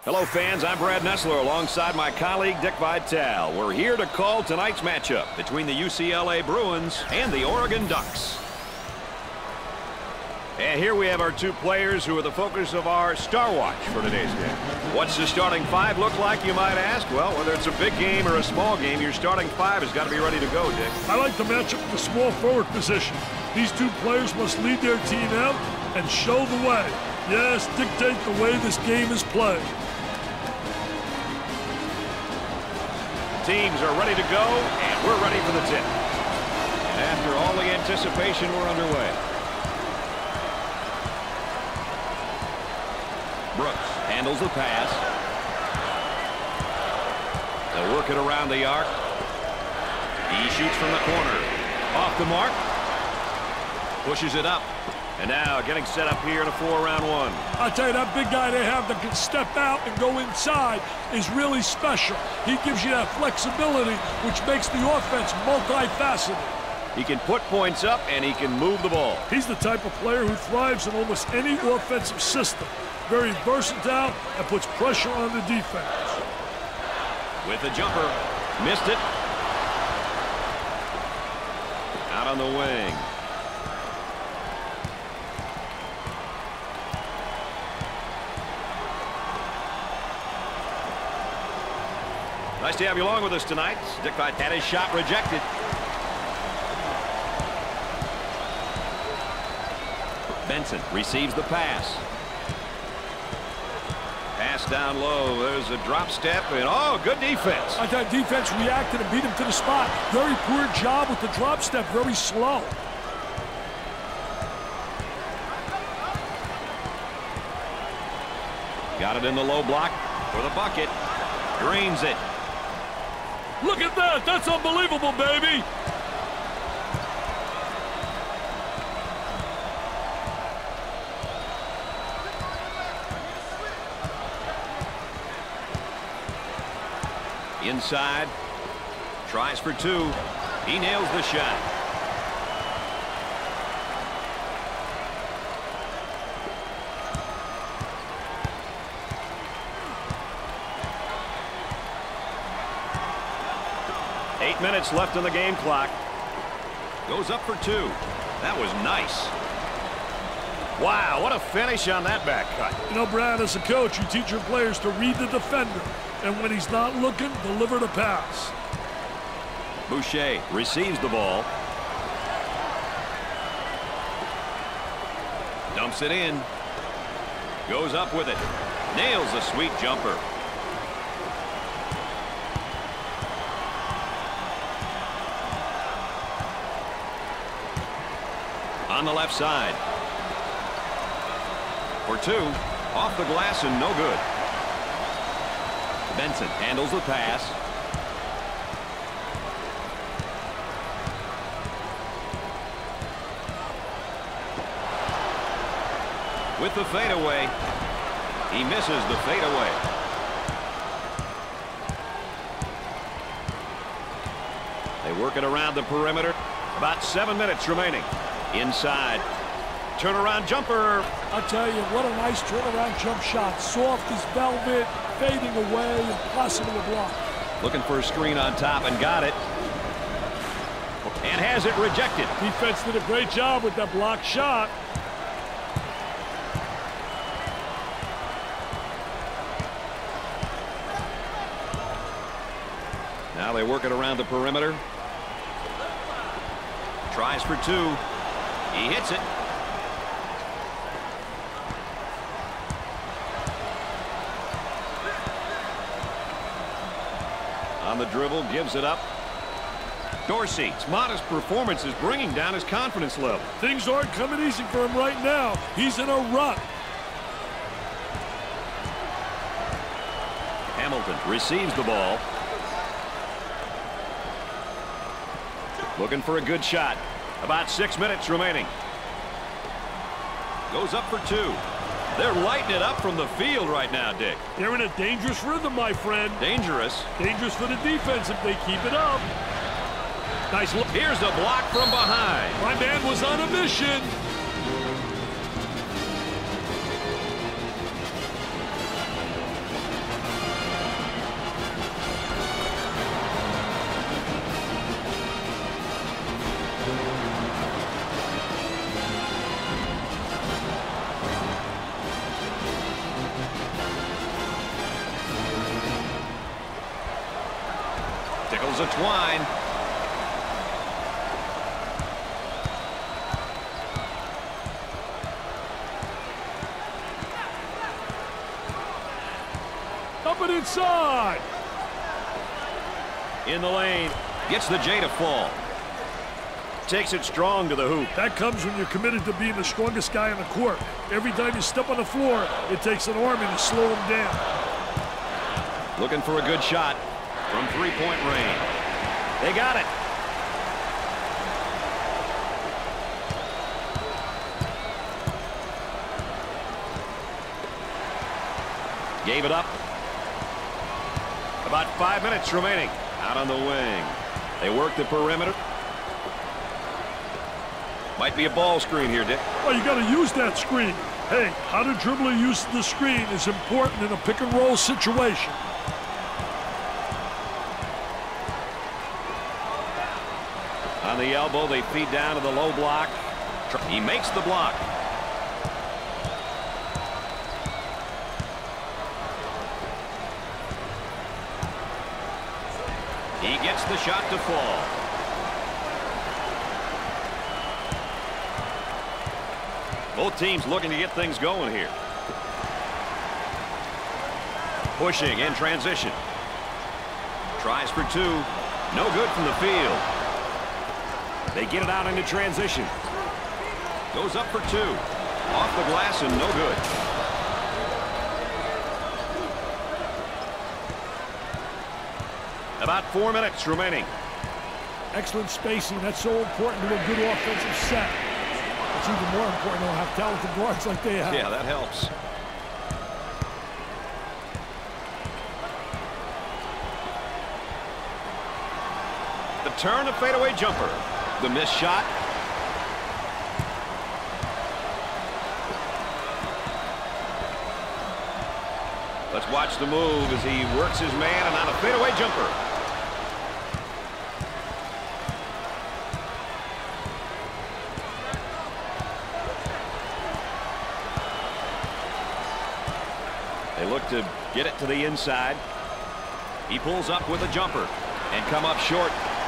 Hello, fans. I'm Brad Nessler alongside my colleague Dick Vitale. We're here to call tonight's matchup between the UCLA Bruins and the Oregon Ducks. And here we have our two players who are the focus of our Star Watch for today's game. What's the starting five look like, you might ask? Well, whether it's a big game or a small game, your starting five has got to be ready to go, Dick. I like the matchup with the small forward position. These two players must lead their team out and show the way. Yes, dictate the way this game is played. Teams are ready to go, and we're ready for the tip. And after all the anticipation, we're underway. Brooks handles the pass. They'll work it around the arc. He shoots from the corner. Off the mark. Pushes it up. And now getting set up here in a 4-round one. I tell you, that big guy they have that can step out and go inside is really special. He gives you that flexibility, which makes the offense multifaceted. He can put points up, and he can move the ball. He's the type of player who thrives in almost any offensive system. Very versatile and puts pressure on the defense. With the jumper. Missed it. Out on the wing. Nice to have you along with us tonight. Dick Vitale had his shot rejected. Benson receives the pass. Pass down low. There's a drop step, and oh, good defense. I thought defense reacted and beat him to the spot. Very poor job with the drop step, very slow. Got it in the low block for the bucket. Drains it. Look at that. That's unbelievable, baby. Inside. Tries for two. He nails the shot. Eight minutes left on the game clock. Goes up for two. That was nice. Wow, what a finish on that back cut. You know, Brad, as a coach, you teach your players to read the defender. And when he's not looking, deliver the pass. Boucher receives the ball. Dumps it in. Goes up with it. Nails a sweet jumper. On the left side. For two. Off the glass and no good. Benson handles the pass. With the fadeaway. He misses the fadeaway. They work it around the perimeter. About 7 minutes remaining. Inside. Turnaround jumper. I'll tell you, what a nice turnaround jump shot. Soft as velvet, fading away, and possible to block. Looking for a screen on top and got it. And has it rejected. Defense did a great job with that blocked shot. Now they work it around the perimeter. Tries for two. He hits it. On the dribble, gives it up. Dorsey's modest performance is bringing down his confidence level. Things aren't coming easy for him right now. He's in a rut. Hamilton receives the ball. Looking for a good shot. About 6 minutes remaining. Goes up for two. They're lighting it up from the field right now, Dick. They're in a dangerous rhythm, my friend. Dangerous. Dangerous for the defense if they keep it up. Nice look. Here's the block from behind. My man was on a mission. Pulls a twine. Up and inside. In the lane. Gets the J to fall. Takes it strong to the hoop. That comes when you're committed to being the strongest guy on the court. Every time you step on the floor, it takes an army to slow him down. Looking for a good shot from three-point range. They got it. Gave it up. About 5 minutes remaining. Out on the wing. They work the perimeter. Might be a ball screen here, Dick. Well, you got to use that screen. Hey, how the dribbler uses the screen is important in a pick-and-roll situation. On the elbow, they feed down to the low block. He makes the block. He gets the shot to fall. Both teams looking to get things going here. Pushing in transition. Tries for two. No good from the field. They get it out into transition. Goes up for two. Off the glass and no good. About 4 minutes remaining. Excellent spacing. That's so important to a good offensive set. It's even more important to have talented guards like they have. Yeah, that helps. The turn, a fadeaway jumper. The missed shot. Let's watch the move as he works his man and on a fadeaway jumper. They look to get it to the inside. He pulls up with a jumper and come up short.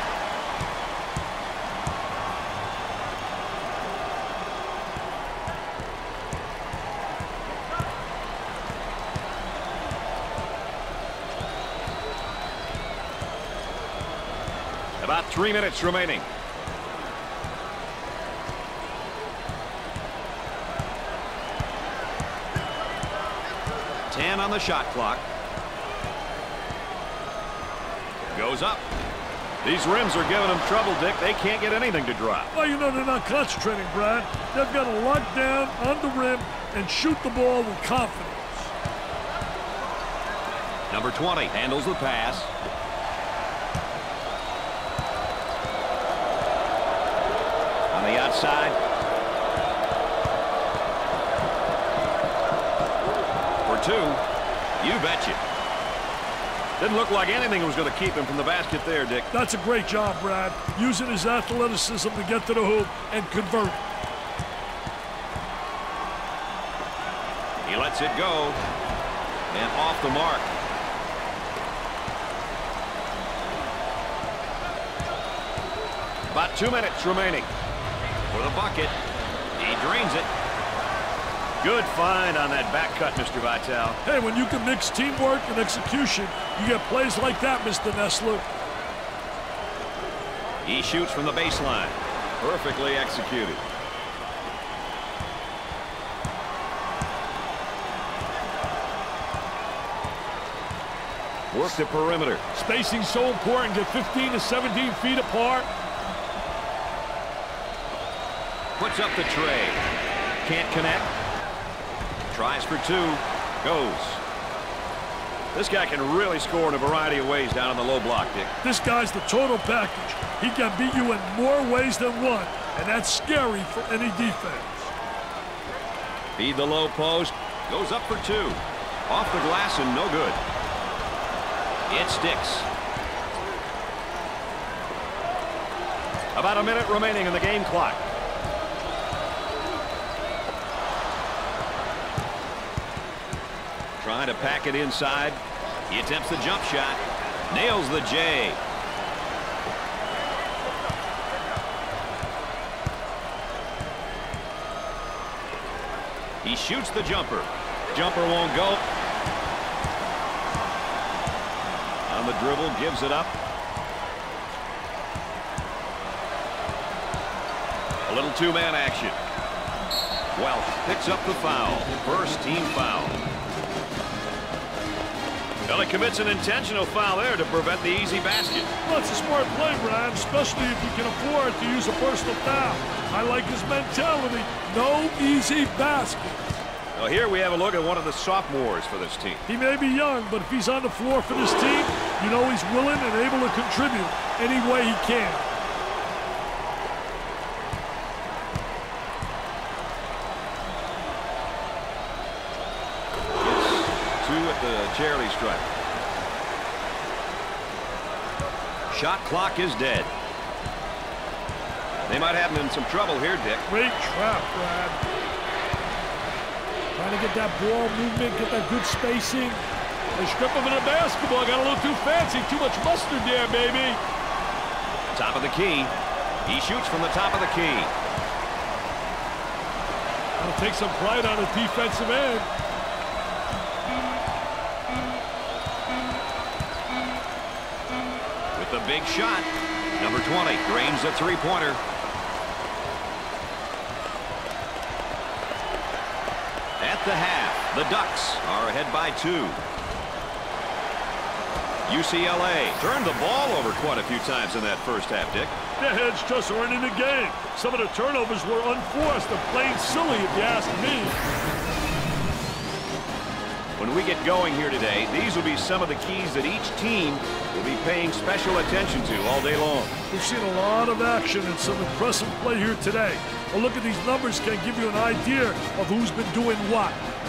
About 3 minutes remaining. On the shot clock. Goes up. These rims are giving them trouble, Dick. They can't get anything to drop. Well, you know they're not concentrating, Brad. They've got to lock down on the rim and shoot the ball with confidence. Number 20 handles the pass. On the outside. For two. You betcha. Didn't look like anything was going to keep him from the basket there, Dick. That's a great job, Brad. Using his athleticism to get to the hoop and convert. He lets it go. And off the mark. About 2 minutes remaining. For the bucket. He drains it. Good find on that back cut, Mr. Vitale. Hey, when you can mix teamwork and execution, you get plays like that, Mr. Nessler. He shoots from the baseline. Perfectly executed. Work the perimeter. Spacing so important. Get 15 to 17 feet apart. Puts up the tray. Can't connect. Tries for two. Goes. This guy can really score in a variety of ways down on the low block, Dick. This guy's the total package. He can beat you in more ways than one, and that's scary for any defense. Feed the low post. Goes up for two. Off the glass and no good. It sticks. About a minute remaining in the game clock. Trying to pack it inside. He attempts the jump shot. Nails the J. He shoots the jumper. Jumper won't go. On the dribble, gives it up. A little two-man action. Welch picks up the foul. First team foul. Well, he commits an intentional foul there to prevent the easy basket. Well, it's a smart play, Brad, especially if you can afford to use a personal foul. I like his mentality. No easy basket. Well, here we have a look at one of the sophomores for this team. He may be young, but if he's on the floor for this team, you know he's willing and able to contribute any way he can. The charity stripe. Shot clock is dead. They might have him in some trouble here, Dick. Great trap, Brad. Trying to get that ball movement, get that good spacing. They strip him in a basketball. Got a little too fancy. Too much mustard there, baby. Top of the key. He shoots from the top of the key. I'll take some pride on his defensive end. The big shot. Number 20 drains the three-pointer. At the half, the Ducks are ahead by 2. UCLA turned the ball over quite a few times in that first half, Dick. The Heads just weren't in the game. Some of the turnovers were unforced and plain silly, if you ask me. When we get going here today, these will be some of the keys that each team will be paying special attention to all day long. We've seen a lot of action and some impressive play here today. A look at these numbers can give you an idea of who's been doing what.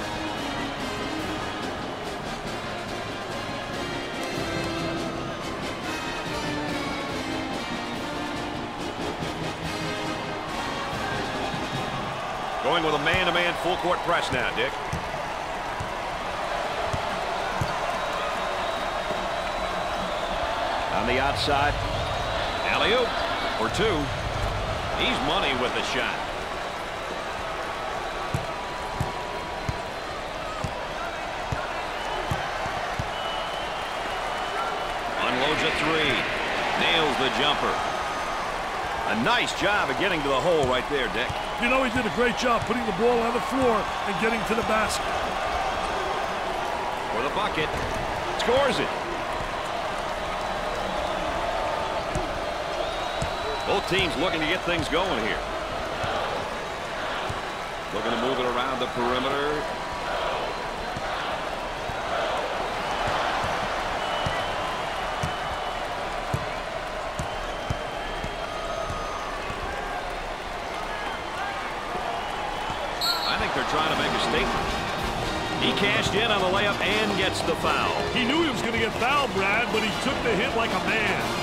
Going with a man-to-man full-court press now, Dick. On the outside, alley-oop for 2. He's money with the shot. Unloads a 3. Nails the jumper. A nice job of getting to the hole right there, Dick. You know, he did a great job putting the ball on the floor and getting to the basket. For the bucket. Scores it. Both teams looking to get things going here. Looking to move it around the perimeter. I think they're trying to make a statement. He cashed in on the layup and gets the foul. He knew he was going to get fouled, Brad, but he took the hit like a man.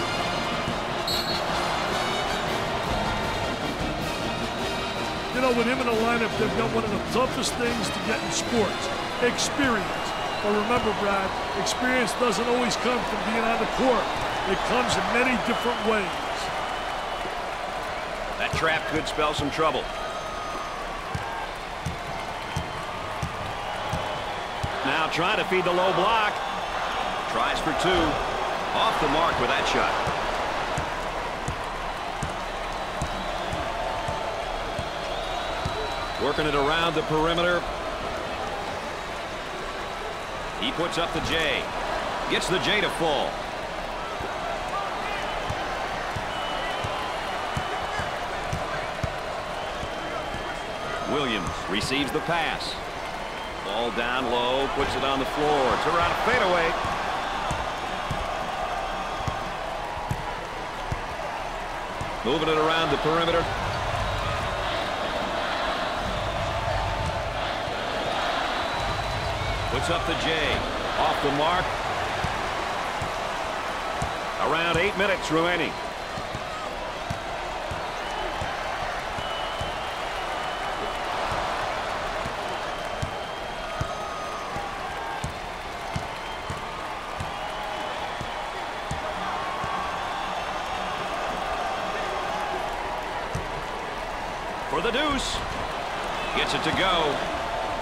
You know, with him in the lineup, they've got one of the toughest things to get in sports, experience. But remember, Brad, experience doesn't always come from being on the court. It comes in many different ways. That trap could spell some trouble. Now trying to feed the low block. Tries for 2. Off the mark with that shot. Working it around the perimeter. He puts up the J. Gets the J to fall. Williams receives the pass. Ball down low, puts it on the floor. Turn around, fadeaway. Moving it around the perimeter. Puts up the J. Off the mark. Around 8 minutes remaining. For the deuce. Gets it to go.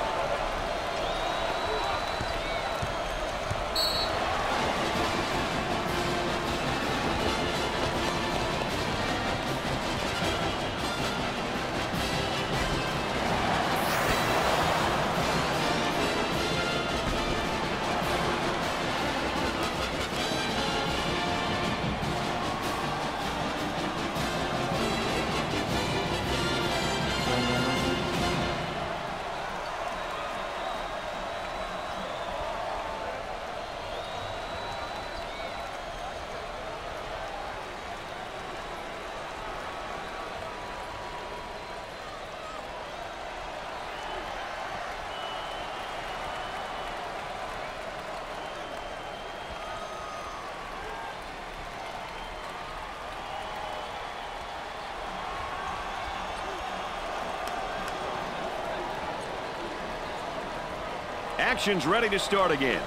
action's ready to start again.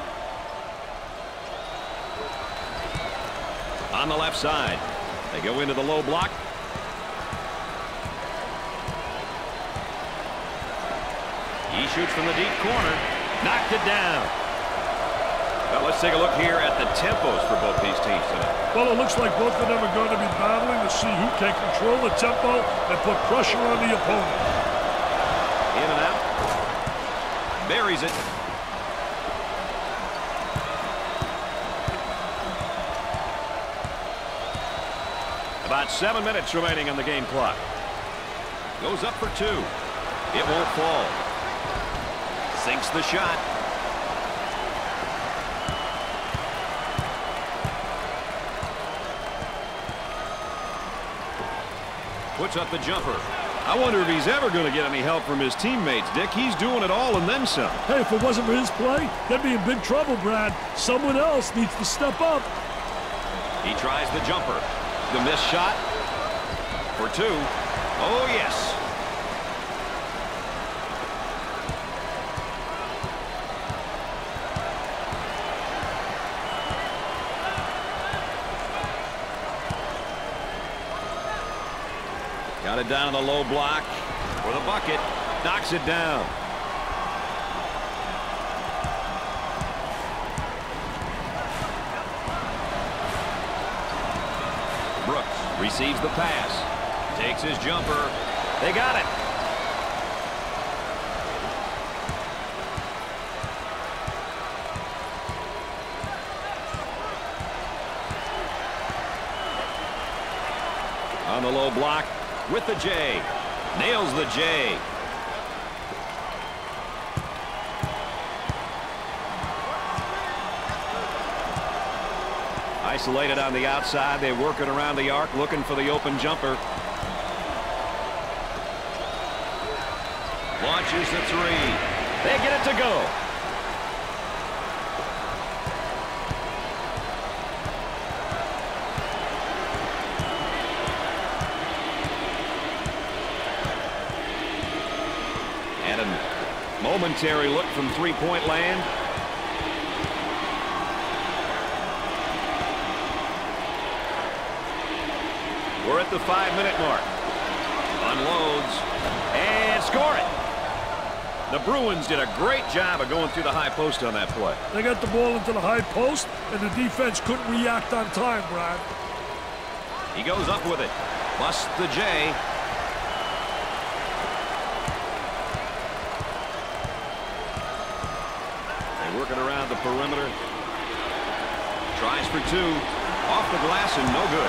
On the left side, they go into the low block. He shoots from the deep corner. Knocked it down. Well, let's take a look here at the tempos for both these teams tonight. Well, it looks like both of them are going to be battling to see who can control the tempo and put pressure on the opponent. In and out. Buries it. About 7 minutes remaining on the game clock. Goes up for 2. It won't fall. Sinks the shot. Puts up the jumper. I wonder if he's ever going to get any help from his teammates, Dick. He's doing it all and then some. Hey, if it wasn't for his play, they'd be in big trouble, Brad. Someone else needs to step up. He tries the jumper. The missed shot for 2. Oh, yes. Got it down in the low block for the bucket. Knocks it down. Brooks receives the pass. Takes his jumper. They got it. On the low block. With the J. Nails the J. Isolated on the outside. They work it around the arc, looking for the open jumper. Launches the 3. They get it to go. Momentary look from three-point land. We're at the 5-minute mark. Unloads and score it. The Bruins did a great job of going through the high post on that play. They got the ball into the high post, and the defense couldn't react on time, Brad. He goes up with it. Busts the J. Working around the perimeter. Tries for 2. Off the glass and no good.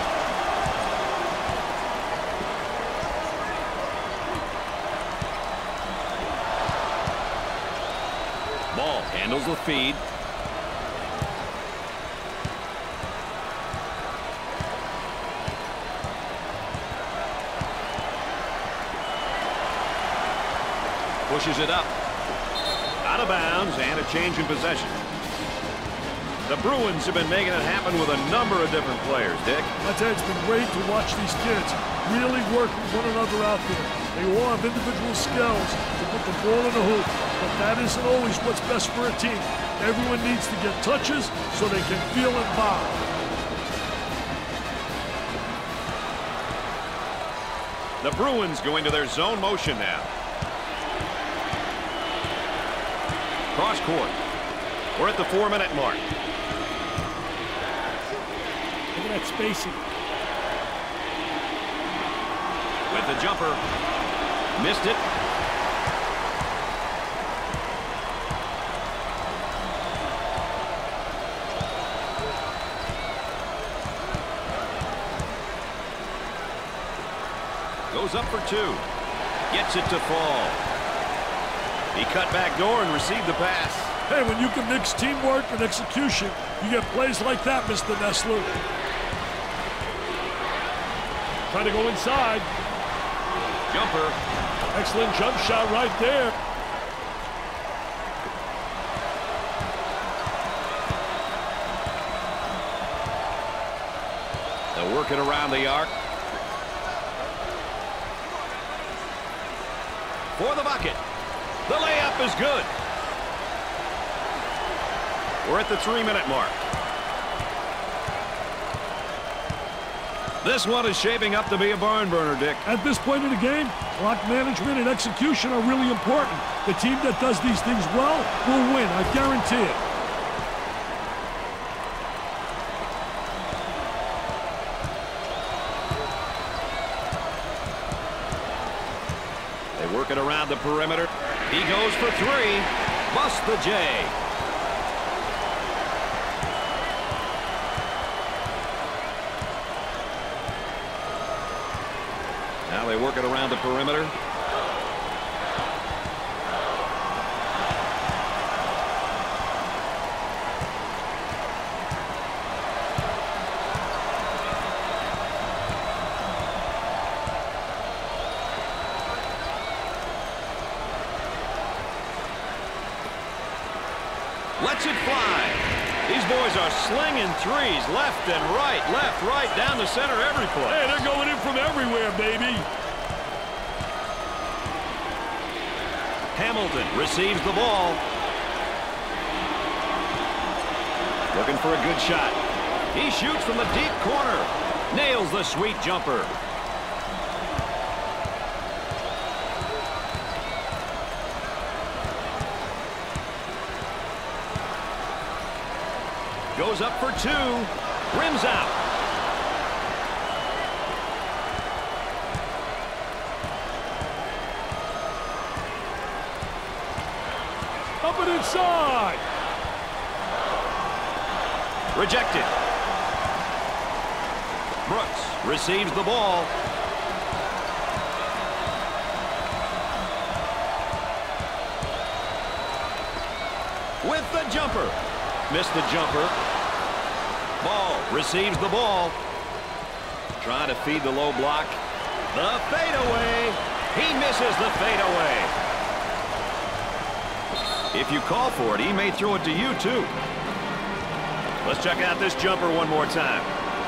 Ball handles the feed. Pushes it up. Out of bounds and a change in possession. The Bruins have been making it happen with a number of different players, Dick. I tell you, it's been great to watch these kids really work with one another out there. They all have individual skills to put the ball in the hoop, but that isn't always what's best for a team. Everyone needs to get touches so they can feel involved. The Bruins go into their zone motion now. Cross court. We're at the 4-minute mark. Look at that spacing. With the jumper. Missed it. Goes up for 2. Gets it to fall. He cut back door and received the pass. Hey, when you can mix teamwork and execution, you get plays like that, Mr. Nessler. Trying to go inside. Jumper. Excellent jump shot right there. They'll work it around the arc. For the bucket. The layup is good. We're at the 3-minute mark. This one is shaping up to be a barn burner, Dick. At this point in the game, clock management and execution are really important. The team that does these things well will win, I guarantee it. They work it around the perimeter. He goes for 3. Busts the J. Now they work it around the perimeter. Lets it fly. These boys are slinging threes left and right, down the center every play. Hey, they're going in from everywhere, baby. Hamilton receives the ball. Looking for a good shot. He shoots from the deep corner. Nails the sweet jumper. Goes up for 2. Rims out. Up and inside. Rejected. Brooks receives the ball. With the jumper. Missed the jumper. Ball receives the ball. Trying to feed the low block. The fadeaway. He misses the fadeaway. If you call for it, he may throw it to you, too. Let's check out this jumper one more time.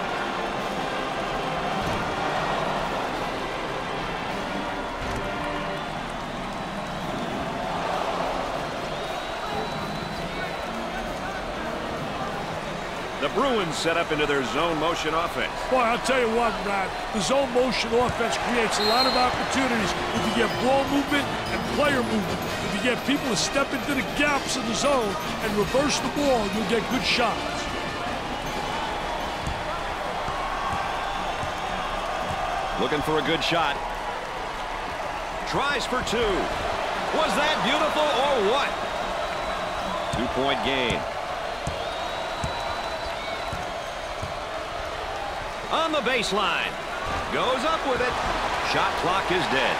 The Bruins set up into their zone motion offense. Boy, I'll tell you what, Brad. The zone motion offense creates a lot of opportunities if you get ball movement and player movement. If you get people to step into the gaps in the zone and reverse the ball, you'll get good shots. Looking for a good shot. Tries for 2. Was that beautiful or what? 2-point game. On the baseline. Goes up with it. Shot clock is dead.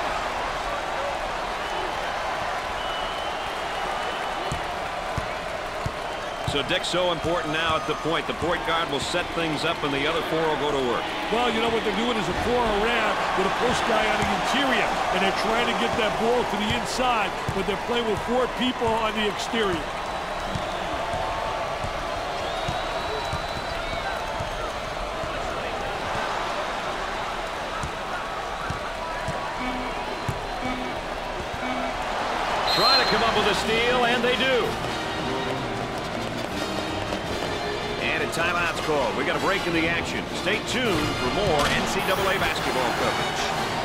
So, Dick, so important now at the point. The point guard will set things up and the other 4 will go to work. Well, you know what they're doing is a 4 around with a post guy on the interior. And they're trying to get that ball to the inside, but they're playing with 4 people on the exterior. Trying to come up with a steal, and they do. And a timeout's called. We got a break in the action. Stay tuned for more NCAA basketball coverage.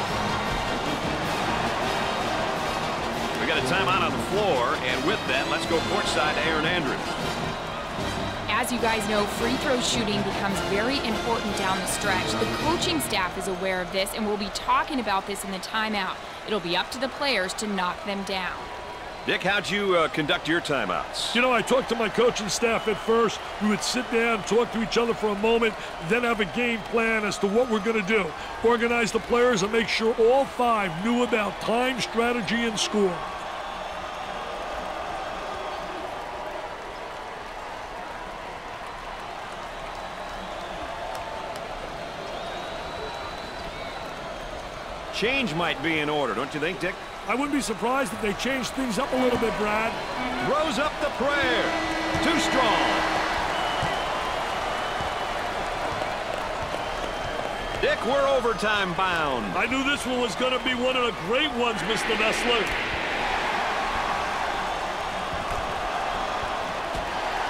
We got a timeout on the floor, and with that, let's go courtside to Aaron Andrews. As you guys know, free throw shooting becomes very important down the stretch. The coaching staff is aware of this, and we'll be talking about this in the timeout. It'll be up to the players to knock them down. Dick, how'd you conduct your timeouts? You know, I talked to my coaching staff at first. We would sit down, talk to each other for a moment, then have a game plan as to what we're going to do. Organize the players and make sure all 5 knew about time, strategy, and score. Change might be in order, don't you think, Dick? I wouldn't be surprised if they changed things up a little bit, Brad. Throws up the prayer. Too strong. Dick, we're overtime bound. I knew this one was going to be one of the great ones, Mr. Nessler.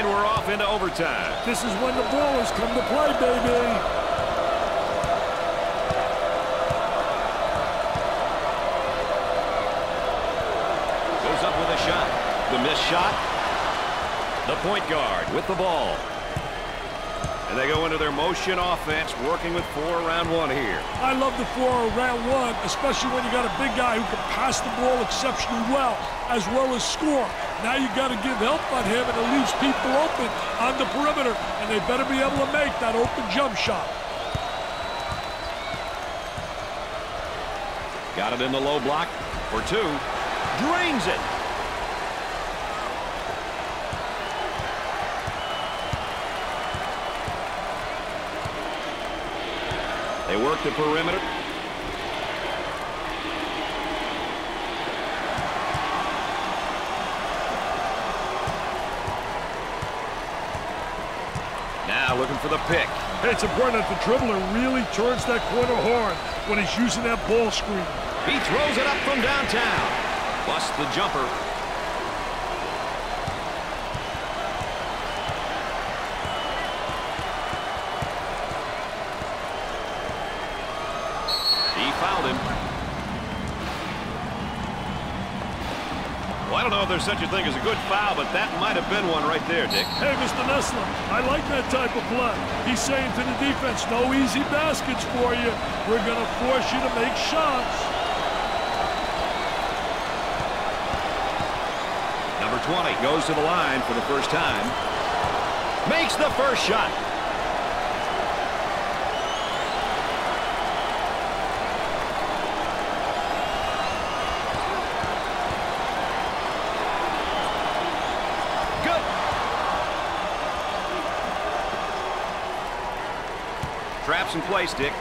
And we're off into overtime. This is when the ballers come to play, baby. Goes up with a shot. The missed shot. The point guard with the ball. And they go into their motion offense, working with 4 around 1 here. I love the 4 around 1, especially when you got a big guy who can pass the ball exceptionally well as score. Now you got to give help on him, and it leaves people open on the perimeter, and they better be able to make that open jump shot. Got it in the low block for 2. Drains it. They work the perimeter. Now looking for the pick. Hey, it's important that the dribbler really turns that corner hard when he's using that ball screen. He throws it up from downtown. Busts the jumper. He fouled him. Well, I don't know if there's such a thing as a good foul, but that might have been one right there, Dick. Hey, Mr. Nessler, I like that type of play. He's saying to the defense, no easy baskets for you. We're going to force you to make shots. Number 20 goes to the line for the first time. Makes the first shot. Traps in place, Dick.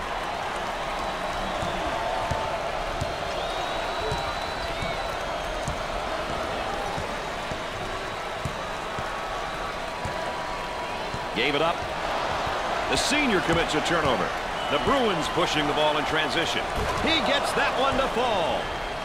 Gave it up. The senior commits a turnover. The Bruins pushing the ball in transition. He gets that one to fall.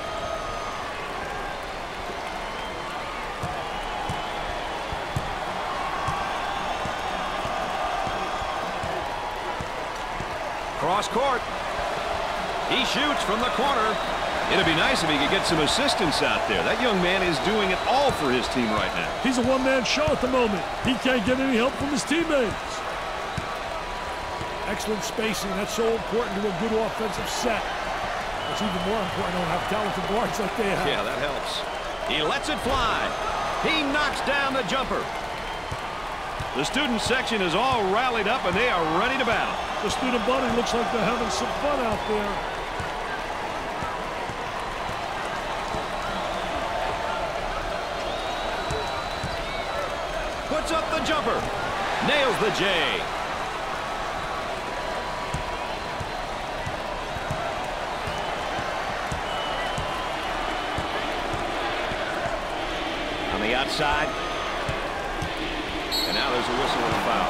Cross court. He shoots from the corner. It'd be nice if he could get some assistance out there. That young man is doing it all for his team right now. He's a one-man show at the moment. He can't get any help from his teammates. Excellent spacing. That's so important to a good offensive set. It's even more important to have talented guards like they have. Yeah, that helps. He lets it fly. He knocks down the jumper. The student section is all rallied up, and they are ready to battle. The student body looks like they're having some fun out there. Puts up the jumper. Nails the J. On the outside. And now there's a whistle and a foul.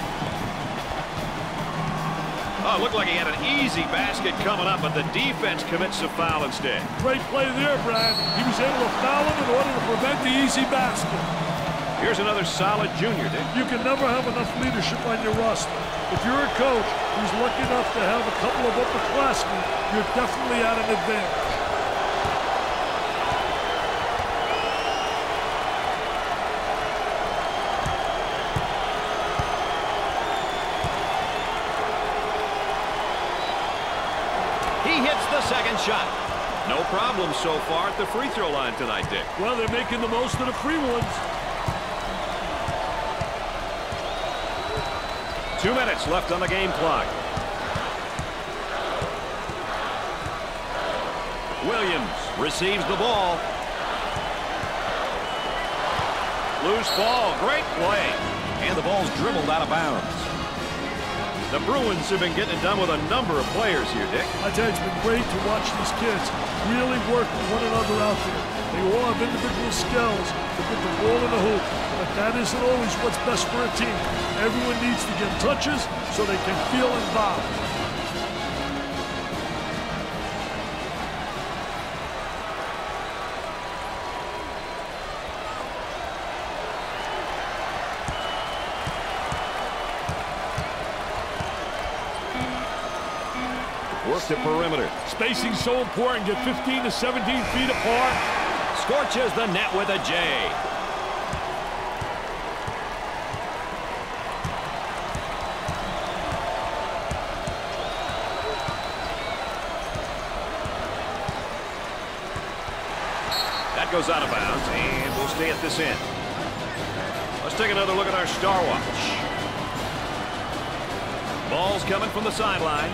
Oh, it looked like he had an easy basket coming up, but the defense commits a foul instead. Great play there, Brad. He was able to foul him in order to prevent the easy basket. Here's another solid junior, Dick. You can never have enough leadership on your roster. If you're a coach who's lucky enough to have a couple of upperclassmen, you're definitely at an advantage. He hits the second shot. No problem so far at the free throw line tonight, Dick. Well, they're making the most of the free ones. 2 minutes left on the game clock. Williams receives the ball. Loose ball. Great play. And the ball's dribbled out of bounds. The Bruins have been getting it done with a number of players here, Dick. I tell you, it's been great to watch these kids really work with one another out there. They all have individual skills to put the ball in the hoop, but that isn't always what's best for a team. Everyone needs to get touches so they can feel involved. Work the perimeter. Spacing so important. Get 15 to 17 feet apart. Scorches the net with a J. That goes out of bounds, and we'll stay at this end. Let's take another look at our star watch. Ball's coming from the sideline.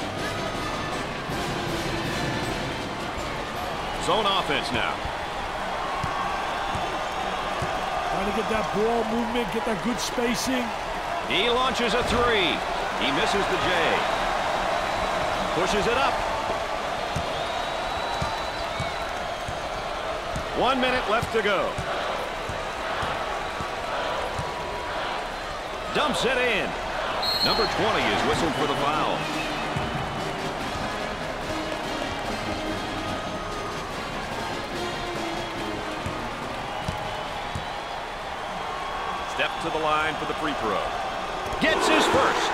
Zone offense now. Trying to get that ball movement, get that good spacing. He launches a three. He misses the J. Pushes it up. 1 minute left to go. Dumps it in. Number 20 is whistled for the foul. Step to the line for the free throw. Gets his first.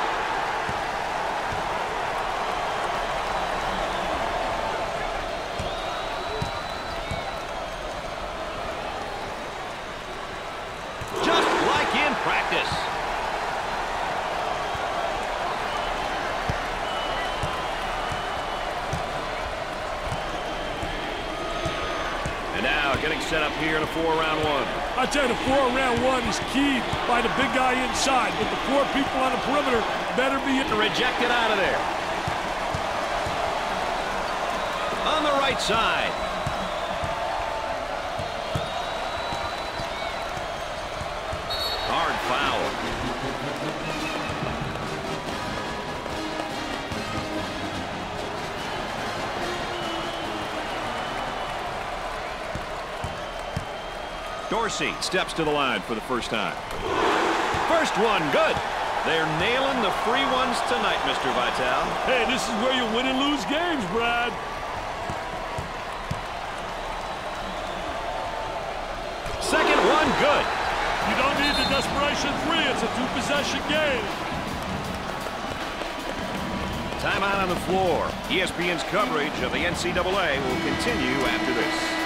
Just like in practice. And now getting set up here in a 4-round one. I tell you, the 4-round one is keyed by the big guy inside, but the 4 people on the perimeter better be rejected out of there. On the right side. Hard foul. Dorsey steps to the line for the first time. First one, good. They're nailing the free ones tonight, Mr. Vitale. Hey, this is where you win and lose games, Brad. Second one, good. You don't need the desperation three. It's a 2-possession game. Timeout on the floor. ESPN's coverage of the NCAA will continue after this.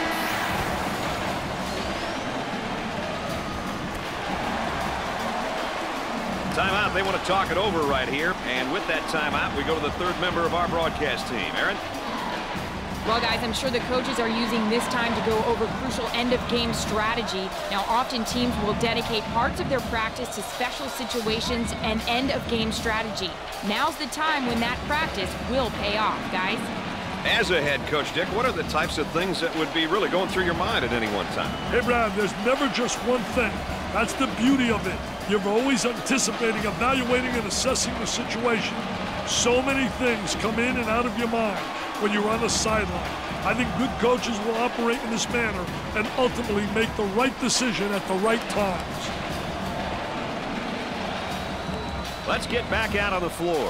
Timeout. They want to talk it over right here. And with that timeout, we go to the third member of our broadcast team. Aaron? Well, guys, I'm sure the coaches are using this time to go over crucial end-of-game strategy. Now, often teams will dedicate parts of their practice to special situations and end-of-game strategy. Now's the time when that practice will pay off, guys. As a head coach, Dick, what are the types of things that would be really going through your mind at any one time? Hey, Brad, there's never just one thing. That's the beauty of it. You're always anticipating, evaluating, and assessing the situation. So many things come in and out of your mind when you're on the sideline. I think good coaches will operate in this manner and ultimately make the right decision at the right times. Let's get back out on the floor.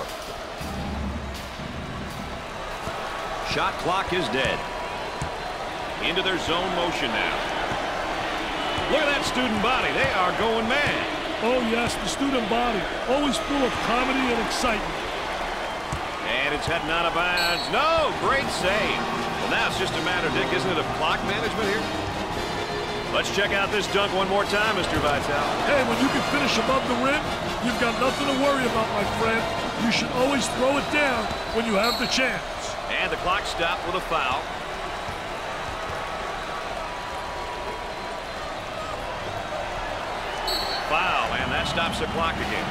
Shot clock is dead. Into their zone motion now. Look at that student body. They are going mad. Oh, yes, the student body. Always full of comedy and excitement. And it's heading out of bounds. No, great save. Well, now it's just a matter, Dick, isn't it, of clock management here? Let's check out this dunk one more time, Mr. Vitale. Hey, when you can finish above the rim, you've got nothing to worry about, my friend. You should always throw it down when you have the chance. And the clock stopped with a foul. Foul, and that stops the clock again.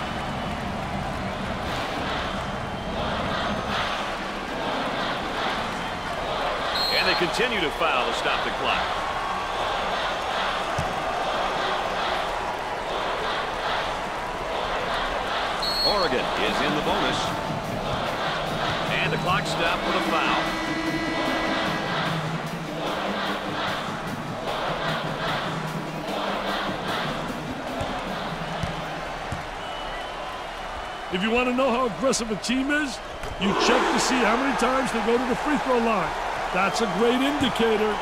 And they continue to foul to stop the clock. Oregon is in the bonus. And the clock stopped with a foul. If you want to know how aggressive a team is, you check to see how many times they go to the free throw line. That's a great indicator.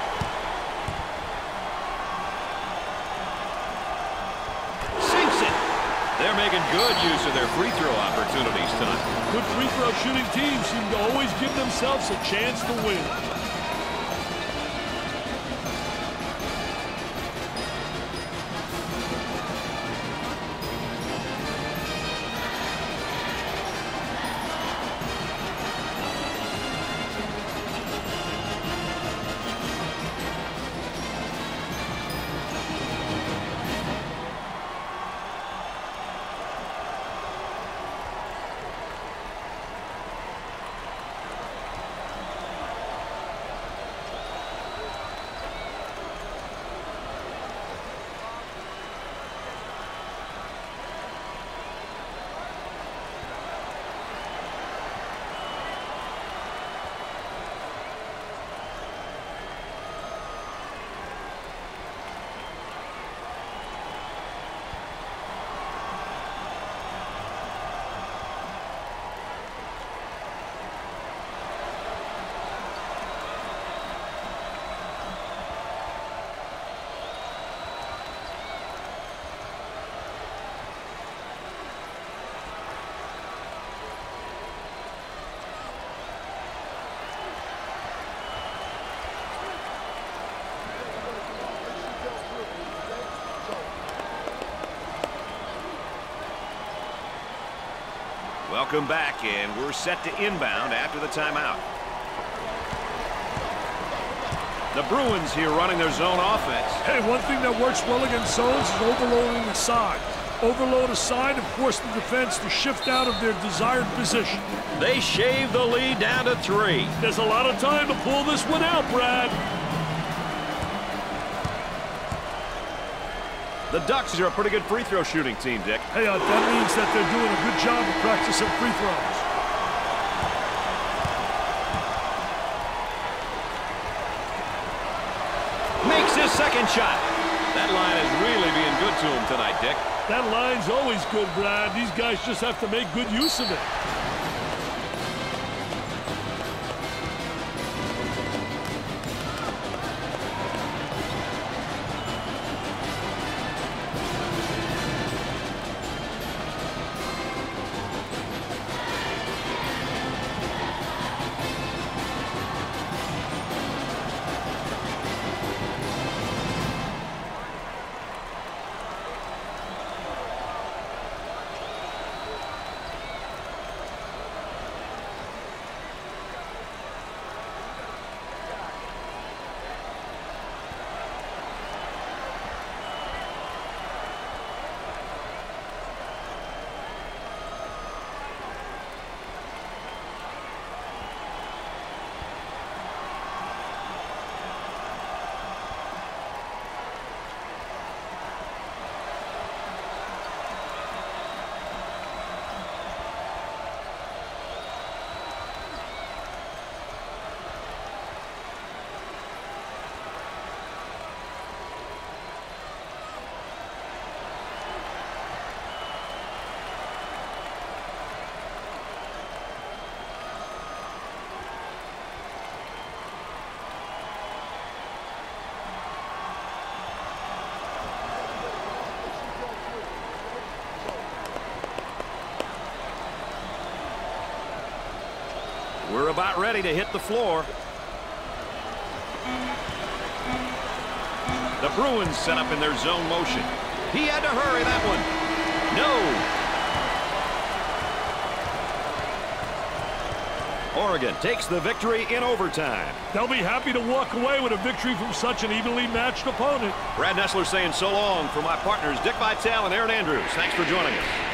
Sinks it. They're making good use of their free throw opportunities tonight. Good free throw shooting teams seem to always give themselves a chance to win. Welcome back, and we're set to inbound after the timeout. The Bruins here running their zone offense. Hey, one thing that works well against zones is overloading the side. Overload a side and force the defense to shift out of their desired position. They shave the lead down to 3. There's a lot of time to pull this one out, Brad. The Ducks are a pretty good free throw shooting team, Dick. Hey, that means that they're doing a good job of practicing free throws. Makes his second shot. That line is really being good to him tonight, Dick. That line's always good, Brad. These guys just have to make good use of it. We're about ready to hit the floor. The Bruins set up in their zone motion. He had to hurry that one. No. Oregon takes the victory in overtime. They'll be happy to walk away with a victory from such an evenly matched opponent. Brad Nessler saying so long for my partners Dick Vitale and Aaron Andrews. Thanks for joining us.